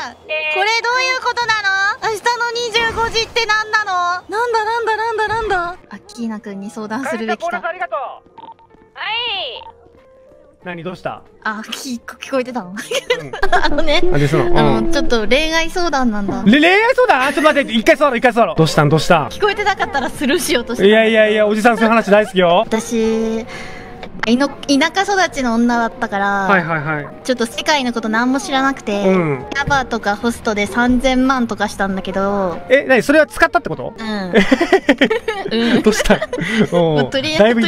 これどういうことなの？明日の25時って何なの？なんだアッキーナくんに相談するべきだ。 ありがとう。はい。 何どうした？ あ、聞こえてたの？ うん、 ちょっと恋愛相談なんだ。 恋愛相談？ちょっと待って、一回座ろう。どうしたん？ 聞こえてなかったらスルーしようとして。 いや、おじさんそういう話大好きよ。 私、田舎育ちの女だったから、ちょっと世界のこと何も知らなくて、キャバとかホストで3000万とかしたんだけど。 何それは使ったってこと？どうした？ とりあ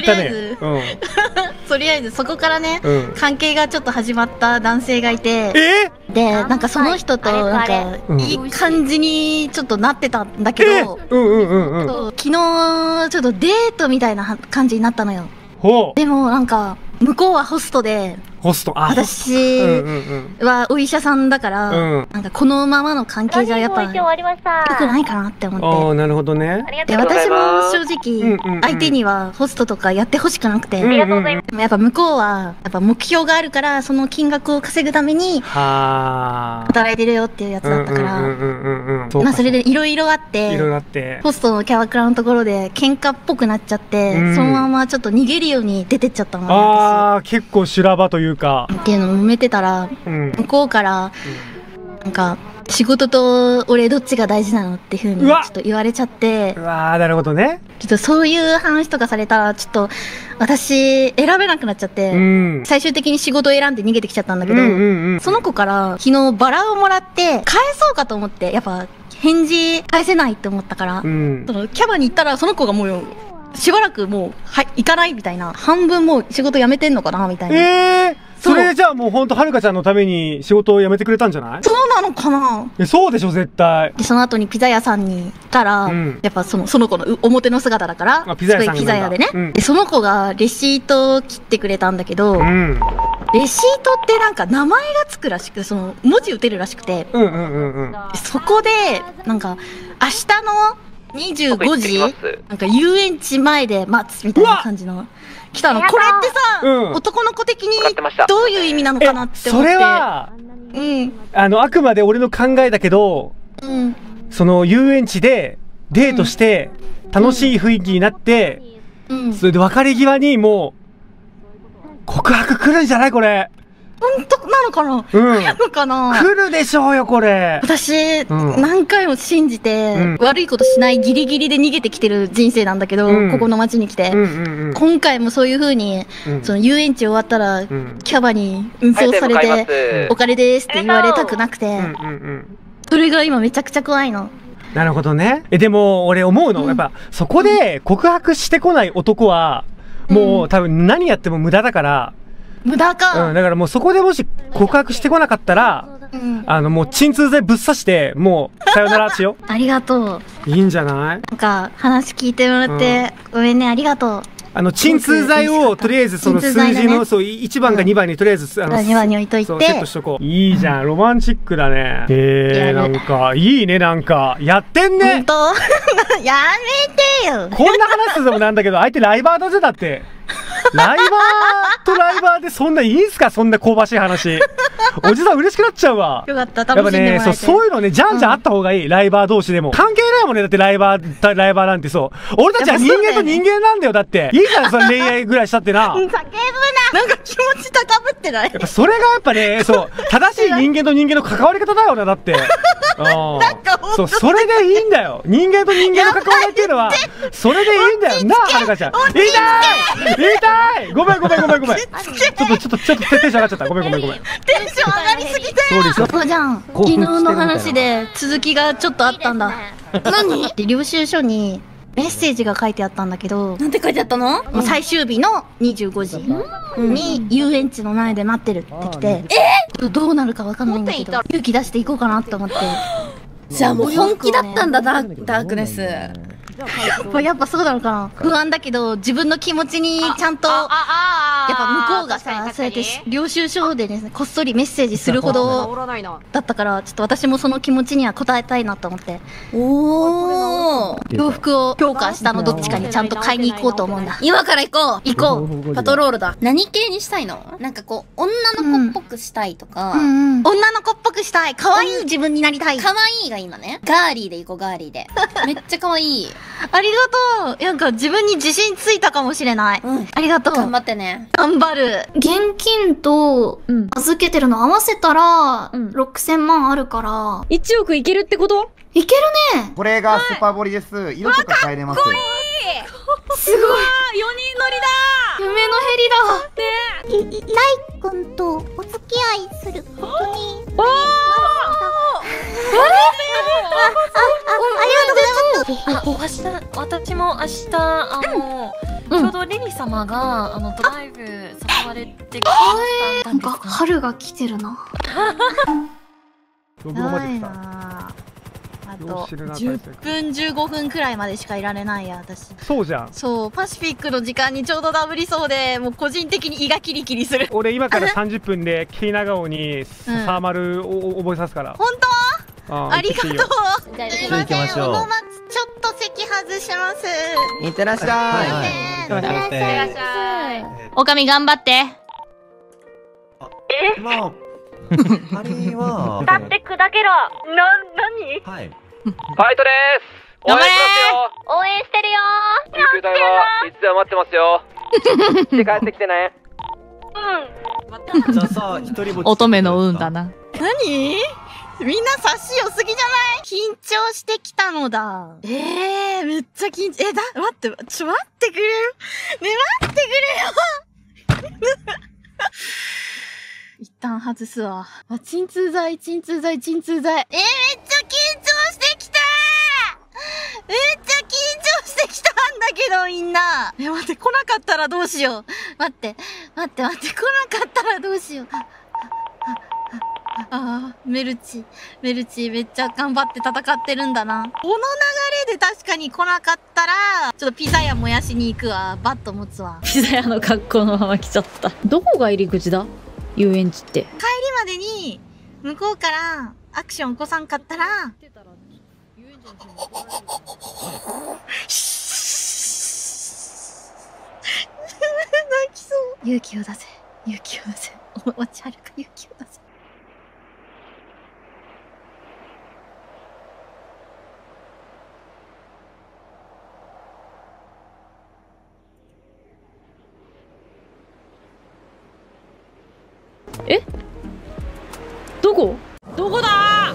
えずそこからね、関係がちょっと始まった男性がいて、でなんかその人となんかいい感じにちょっとなってたんだけど、昨日ちょっとデートみたいな感じになったのよ。でもなんか向こうはホストで、私はお医者さんだから、なんかこのままの関係じゃやっぱ良くないかなって思って。 ああ、なるほどね。 で、私も正直相手にはホストとかやってほしくなくて、でもやっぱ向こうはやっぱ目標があるから、その金額を稼ぐために働いてるよっていうやつだったから、まあそれでいろいろあって、ホストのキャバクラのところで喧嘩っぽくなっちゃって、そのままちょっと逃げるように出てっちゃったの。 ああ、結構修羅場というかっていうのを揉めてたら、向こうからなんか仕事と俺どっちが大事なのっていうふうにちょっと言われちゃって、 なるほどね。 ちょっとそういう話とかされたらちょっと私選べなくなっちゃって、最終的に仕事を選んで逃げてきちゃったんだけど、その子から昨日バラをもらって返そうかと思って、やっぱ返事返せないって思ったから、そのキャバに行ったらその子がもうしばらくもう行かないみたいな、半分もう仕事辞めてんのかなみたいな。 それじゃあもうほんとはるかちゃんのために仕事を辞めてくれたんじゃない？ そうなのかな？ そうでしょ絶対。 でその後にピザ屋さんに行ったら、やっぱその子の表の姿だから、 ピザ屋でね、でその子がレシートを切ってくれたんだけど、レシートってなんか名前がつくらしく、その文字打てるらしくて、そこでなんか明日の25時なんか遊園地前で待つみたいな感じの来たの。これってさ、男の子的にどういう意味なのかなって思って。それはあくまで俺の考えだけど、その遊園地でデートして楽しい雰囲気になって、それで別れ際にもう告白来るんじゃないこれ？ 本当なのかな？来るのかな？ 来るでしょうよこれ。 私何回も信じて悪いことしないギリギリで逃げてきてる人生なんだけど、ここの街に来て今回もそういう風にその遊園地終わったらキャバに運送されてお金ですって言われたくなくて、それが今めちゃくちゃ怖いの。 なるほどね。でも俺思うの、やっぱそこで告白してこない男はもう多分何やっても無駄だから。 無駄か。 だからもうそこでもし告白してこなかったら、もう鎮痛剤ぶっ刺してもうさよならしよう。 ありがとう。 いいんじゃない？ なんか話聞いてもらってごめんね、ありがとう。 鎮痛剤をとりあえずその数字のそう1番か2番にとりあえず 2番に置いといてセットしとこう。いいじゃん、ロマンチックだね。なんかいいね、なんかやってんね。 本当？やめてよ。 こんな話するのもなんだけど、相手ライバーだぜ。だってライバーとライバーでそんないいんすか、そんな香ばしい話。おじさん嬉しくなっちゃうわ。 よかった、楽しんでもらえて。 やっぱね、そういうのね、じゃんじゃんあった方がいい。ライバー同士でも関係ないもんね。だってライバーなんて、そう俺たちは人間と人間なんだよ。だっていいじゃん、その恋愛ぐらいしたってな。 叫ぶな。なんか気持ち高ぶってない？ やっぱそれがやっぱね、そう正しい人間と人間の関わり方だよな。だってそう、それでいいんだよ。人間と人間の関わりっていうのはそれでいいんだよな、はるかちゃん。痛いごめん。ちょっとテンション上がっちゃった。ごめん。 テンション上がりすぎて。そうじゃん。昨日の話で続きがちょっとあったんだ。何？で領収書にメッセージが書いてあったんだけど。 なんて書いてあったの？ 最終日の25時に遊園地の前で待ってるって来て、どうなるかわかんないんだけど、勇気出していこうかなと思って。 じゃあもう本気だったんだ、ダークネス。 やっぱそうなのかな。不安だけど、自分の気持ちにちゃんと、やっぱ向こうがさ、そうやって領収書でね、こっそりメッセージするほどだったから、ちょっと私もその気持ちには応えたいなと思って。おー。洋服を今日か明日のどっちかにちゃんと買いに行こうと思うんだ。今から行こう。行こう。パトロールだ。 何系にしたいの？なんかこう、女の子っぽくしたいとか。 女の子っぽくしたい。可愛い自分になりたい。 可愛いがいいのね。ガーリーで行こう、ガーリーで。めっちゃ可愛い。 ありがとう。なんか自分に自信ついたかもしれない。ありがとう。 頑張ってね。 頑張る。 現金と預けてるの合わせたら、6000万あるから。 1億いけるってこと？ いけるね。 これがスパボリです。色とか変えれます。 すごい。4人乗りだ。夢のヘリだ。ライ君とお付き合いすることに。おー。 ありがとうございます。私も明日、ちょうどリリ様が、ドライブ誘われてきたんですか？ なんか、春が来てるな。 どこまで来た？ あと10分15分くらいまでしかいられないや私。そうじゃん。そうパシフィックの時間にちょうどダブりそうで、もう個人的に胃がキリキリする。俺今から30分でケイナガオにサーマルを覚えさすから。本当？ありがとう。すいません、ちょっと席外します。 いってらっしゃい。 いってらっしゃい。 おかみ頑張って。 まああれはだって砕けろ。何？ はい。 ファイトです。応援しますよ。 応援してるよ。 救急隊はいつでも待ってますよ。して帰ってきてね。 じゃあさ、一人ぼっち。 乙女の運だな。 何？みんな察し良すぎじゃない？緊張してきたのだ。めっちゃ緊張。待って、待ってくれよ。ね、待ってくれよ。一旦外すわ。鎮痛剤。めっちゃ緊張してきた。めっちゃ緊張してきたんだけど、みんな。待って、来なかったらどうしよう。待って、来なかったらどうしよう。メルチめっちゃ頑張って戦ってるんだな。この流れで確かに来なかったら、ちょっとピザ屋燃やしに行くわ。バット持つわ。 ピザ屋の格好のまま来ちゃった。どこが入り口だ？遊園地って。帰りまでに、向こうからアクション起こさんかったら、泣きそう。勇気を出せ。おちはるか勇気を出せ。 どこだ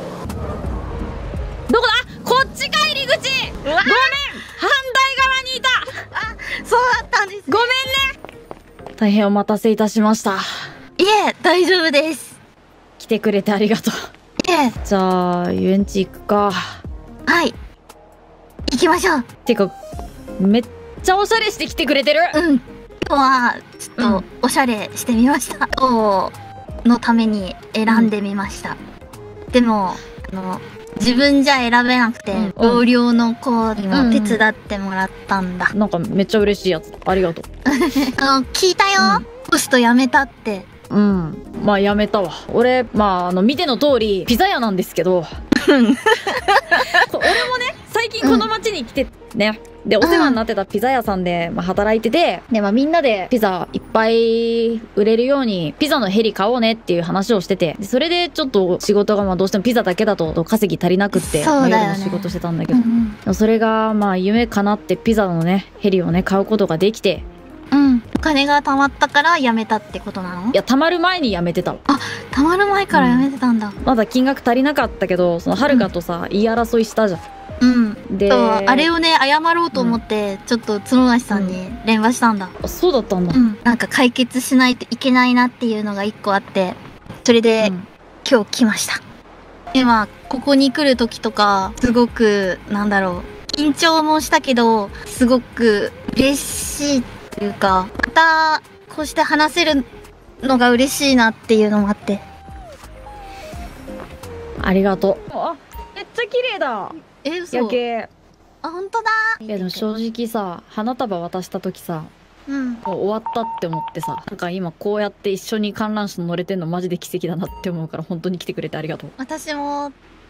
こっちか入り口。ごめん、反対側にいた。 そうだったんです。 ごめんね。大変お待たせいたしました。 いえ、大丈夫です。 来てくれてありがとう。じゃあ遊園地行くか。 はい、行きましょう。 てかめっちゃおしゃれして来てくれてる。 今日はちょっとおしゃれしてみました。のために選んでみました。でも自分じゃ選べなくて、同僚の子にも手伝ってもらったんだ。 なんかめっちゃ嬉しいやつ。ありがとう。 聞いたよ。ホスト辞めたって。 まあ辞めたわ。俺見ての通りピザ屋なんですけど俺もね最近この町に来てね、でお世話になってたピザ屋さんで、働いてて、でみんなでピザいっぱい売れるようにピザのヘリ買おうねっていう話をしてて、でそれでちょっと仕事がどうしてもピザだけだと稼ぎ足りなくって、夜の仕事してたんだけど、それが夢叶ってピザのねヘリをね買うことができて。 お金が貯まったから辞めたってことなの？ いや、貯まる前に辞めてたわ。 貯まる前から辞めてたんだ。 まだ金額足りなかったけど、そのはるかとさ、言い争いしたじゃん。で、 あれをね、謝ろうと思って、ちょっと角梨さんに連話したんだ。 そうだったんだ。 なんか解決しないといけないなっていうのが一個あって、それで、今日来ました。今、ここに来る時とか、すごく、緊張もしたけど、すごく嬉しいというか、また、こうして話せるのが嬉しいなっていうのもあって。 ありがとう。めっちゃ綺麗だ。 嘘。 夜景。 あ、ほんとだ。 いやでも正直さ、花束渡した時さ、もう終わったって思ってさ、なんか今こうやって一緒に観覧車乗れてんのマジで奇跡だなって思うから、本当に来てくれてありがとう。 私も、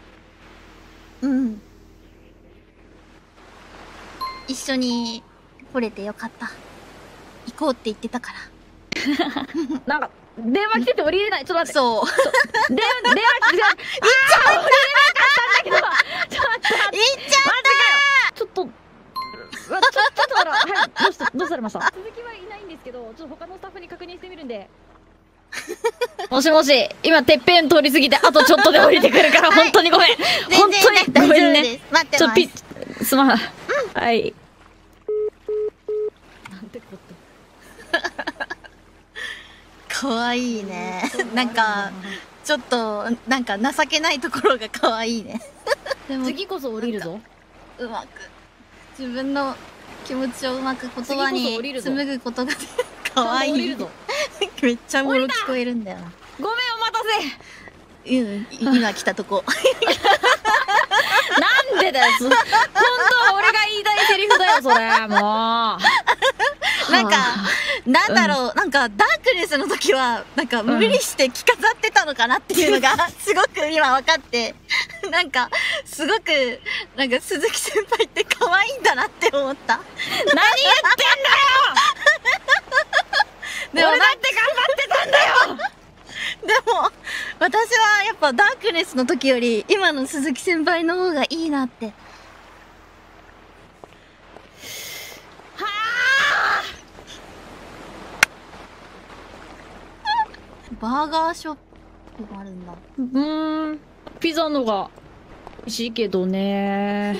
一緒に来れてよかった。行こうって言ってたから。 なんか、電話来てて降りれない。ちょっと待って。 そう。 電話来て、行っちゃう。降りれなかったんだけど。ちょっと待って。行っちゃった。ちょっと、ちょっとほら、はい、どうされました？続きはいないんですけど、ちょっと他のスタッフに確認してみるんで。もしもし、今てっぺん通り過ぎて、あとちょっとで降りてくるから、本当にごめん。本当にごめんね。 待ってます。 すまん。はい。なんてこと。 かわいいね。なんか、ちょっと、なんか情けないところがかわいいね。 でも次こそ降りるぞ。 うまく、自分の気持ちをうまく言葉に紡ぐことがかわいい。めっちゃもろ聞こえるんだよな。 ごめん、お待たせ。 今来たとこ。 なんでだよ。本当は俺が言いたいセリフだよ、それ。もう。 なんか、なんだろう、なんか、ダークネスの時は、なんか、無理して着飾ってたのかなっていうのが、すごく今分かって、なんか、すごく、なんか、鈴木先輩って可愛いんだなって思った。 何言ってんだよでも、俺だって頑張ってたんだよでも、私はやっぱダークネスの時より、今の鈴木先輩の方がいいなって。バーガーショップがあるんだ。 ピザのが美味しいけどね。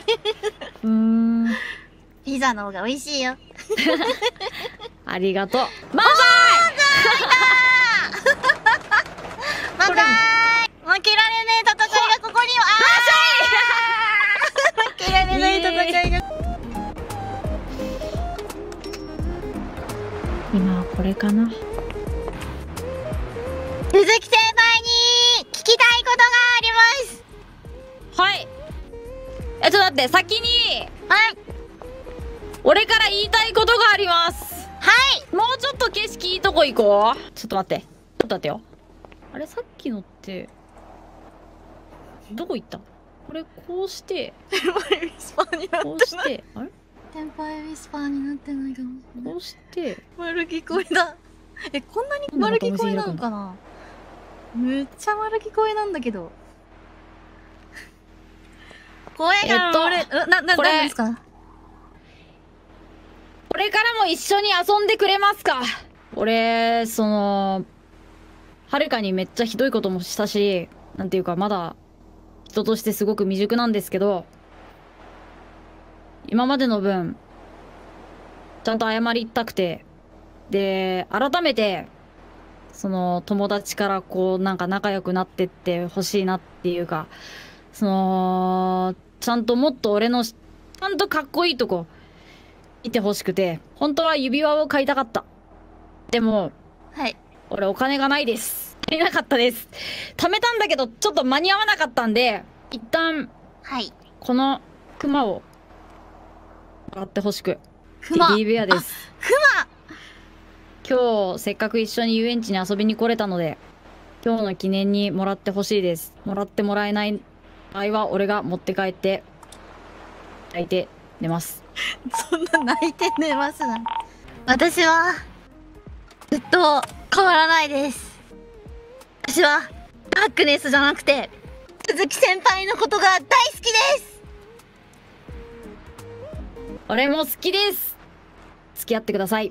ピザの方が美味しいよ。 ありがとう。バイバイバイバイ。負けられねえ戦いがここには。負けられない戦いが。 今はこれかな。 鈴木先輩に聞きたいことがあります。 はい。ちょっと待って、先に。 はい。 俺から言いたいことがあります。 はい。 もうちょっと景色いいとこ行こう。ちょっと待って。ちょっと待ってよ。あれ、さっきのって、どこ行った？これ、こうして、 テンパイウィスパーになってない。 こうして、あれ？ テンパイウィスパーになってないかもしれない。 こうして、 丸聞こえだ。こんなに丸聞こえなのかな？めっちゃ丸聞こえなんだけど。声が何ですか？ これからも一緒に遊んでくれますか？俺、はるかにめっちゃひどいこともしたし、なんていうかまだ人としてすごく未熟なんですけど、今までの分、ちゃんと謝りたくて、で、改めて、友達からなんか仲良くなってってほしいなっていうか、ちゃんともっと俺の、ちゃんとかっこいいとこ、見てほしくて、本当は指輪を買いたかった。でも、 はい。 俺お金がないです。足りなかったです。貯めたんだけど、ちょっと間に合わなかったんで、一旦、 はい。 この、クマを、もらってほしく。 クマ。 テディベアです。 クマ今日、せっかく一緒に遊園地に遊びに来れたので、今日の記念にもらってほしいです。もらってもらえない場合は、俺が持って帰って、泣いて寝ます。 そんな泣いて寝ますな。私は、ずっと変わらないです。私は、ダークネスじゃなくて、鈴木先輩のことが大好きです。 俺も好きです。付き合ってください。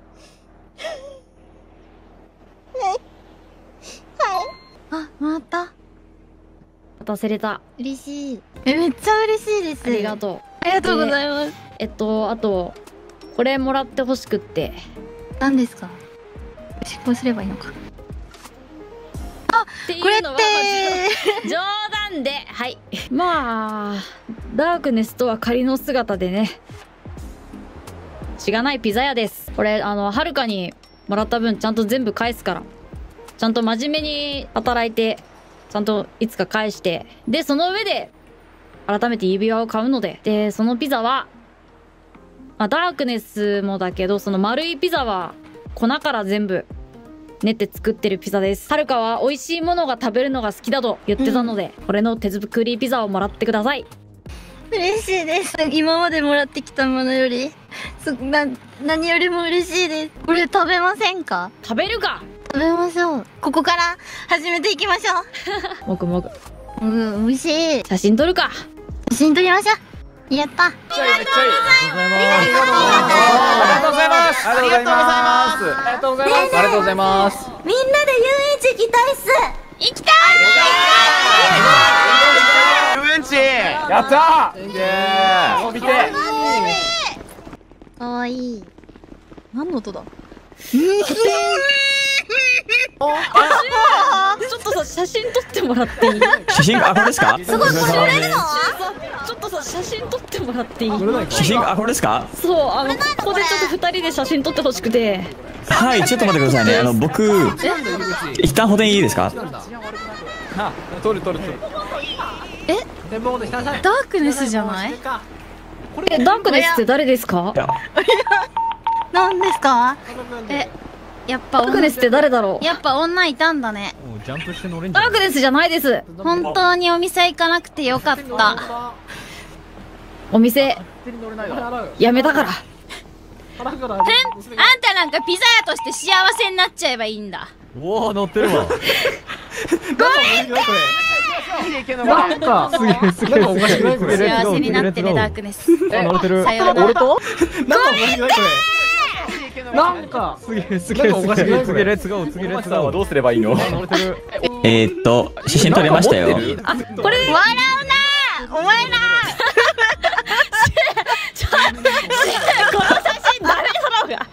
あ、もらった。 渡せれた。 嬉しい。めっちゃ嬉しいです。 ありがとう。 ありがとうございます。 あと、これもらってほしくって。 何ですか？執行すればいいのか。あ、 これって冗談で、はい。まあ、ダークネスとは仮の姿でね。しがないピザ屋です。これ、はるかにもらった分ちゃんと全部返すから。ちゃんと真面目に働いて、ちゃんといつか返して。で、その上で、 改めて指輪を買うので。で、そのピザは、まあ、ダークネスもだけど、その丸いピザは粉から全部練って作ってるピザです。はるかは美味しいものが食べるのが好きだと言ってたので、これの手作りピザをもらってください。 嬉しいです。今までもらってきたものより、何よりも嬉しいです。これ食べませんか？ 食べるか。 食べましょう。ここから始めていきましょう。 もぐもぐ。 美味しい。 写真撮るか。 写真撮りましょう。やった。ありがとうございます。 ありがとうございます。ありがとうございます。ありがとうございます。ありがとうございます。 みんなで遊園地行きたいっす。行きたい。 遊園地。やったー。イエーイ。見て。 かわいい。何の音だ？ ちょっとさ、写真撮ってもらっていい？ 写真、これですか？ すごい、これ売れるの？ ちょっとさ、写真撮ってもらっていい？ 写真、これですか？ そう、ここでちょっと2人で写真撮ってほしくて。 はい、ちょっと待ってくださいね。僕、一旦補填いいですか？ 撮る。 ダークネスじゃない？ ダークネスって誰ですか？ 何ですか？やっぱダークネスって誰だろう？ やっぱ女いたんだね。 ジャンプして乗れんじゃん。 ダークネスじゃないです。 本当にお店行かなくてよかった。 お店やめたから。 あんたなんかピザ屋として幸せになっちゃえばいいんだ。 おお、乗ってるわ。 なんかすげえすげえおかしくないこれ。幸せになってねダークネス。 乗れてる。 さようなら。 俺と？なんかおかしくないこれ。なんかすげえすげえおかしくないこれ。レッツゴー次レッツゴーはどうすればいいの？ 乗れてる。 写真撮れましたよ。 これ笑うなお前な。 この写真誰撮ろうが。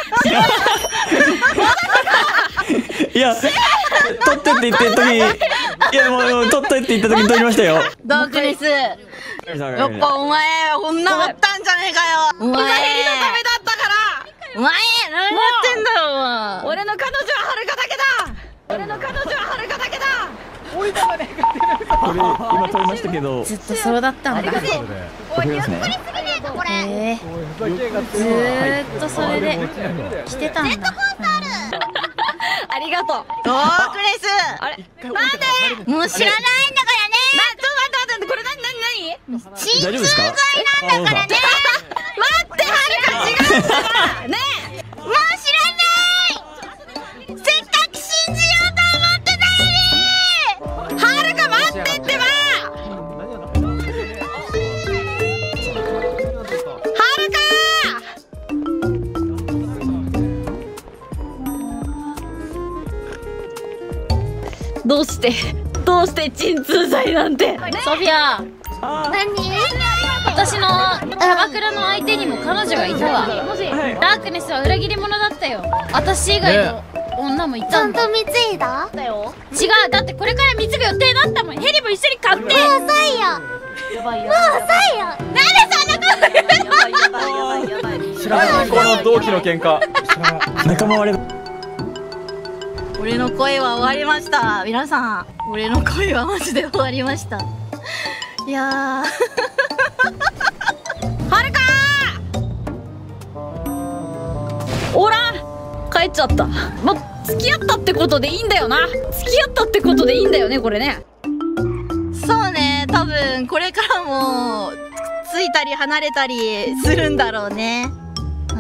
いや、撮ってって言ってる時に、いやもう撮ってって言った時に撮りましたよ。 ダークネス。やっぱお前女あったんじゃねえかよ。お前ヘリのためだったから。お前何やってんだよお前。 俺の彼女ははるかだけだ。俺の彼女ははるかだけだ。 これ今撮りましたけど。 ずっとそうだったんだ。 撮りますね。 ずーっとそれで来てたんだ。 ありがとう。 ダークネス。 あれ？ なんで？もう知らないんだからね。 待って、これ何？ 鎮痛剤なんだからね。待ってはるか違うんだからね。もう知らない。せっかく信じようと思ってたのに。はるか待ってってば。はるか。 どうして鎮痛剤なんて。 ソフィア、 何？ 私のキャバクラの相手にも彼女がいたわ。ダークネスは裏切り者だったよ。私以外の女もいたんだ。 ちゃんと貢いだ？ 違う、だってこれから貢ぐ予定だったもん。ヘリも一緒に買って。 もう遅いよ。もう遅いよ。なんでそんなこと言うの？ 知らないこの同期の喧嘩。 仲間割れ。 俺の声は終わりました。皆さん、俺の声はマジで終わりました。いやーはるかーおらん帰っちゃった。もう付き合ったってことでいいんだよな。付き合ったってことでいいんだよね、これね。 そうね、多分これからもついたり離れたりするんだろうね。うん。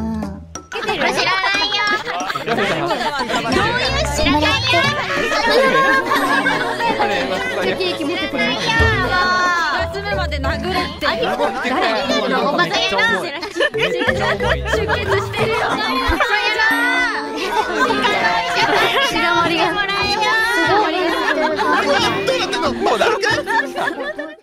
知らないよ。どういう知らないよ。決めてくれないよ。 休むまで殴れって。 誰？おばさんやな。 出血してるよ。 知らまりが。 もうダメか。